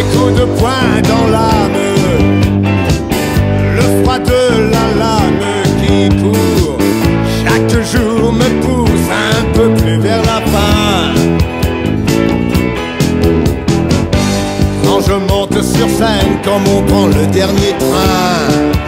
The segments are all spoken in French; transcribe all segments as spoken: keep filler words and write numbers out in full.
des coups de poing dans l'âme, le froid de la lame qui court chaque jour me pousse un peu plus vers la fin. Quand je monte sur scène, comme on prend le dernier train,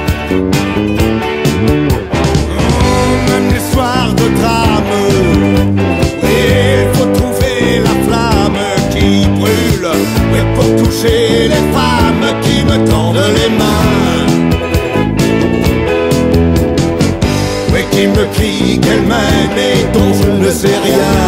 même les soirs de drame, il faut trouver la flamme qui brûle, oui, pour toucher les femmes qui me tendent les mains, oui, qui me crient qu'elles m'aiment et dont je ne sais rien.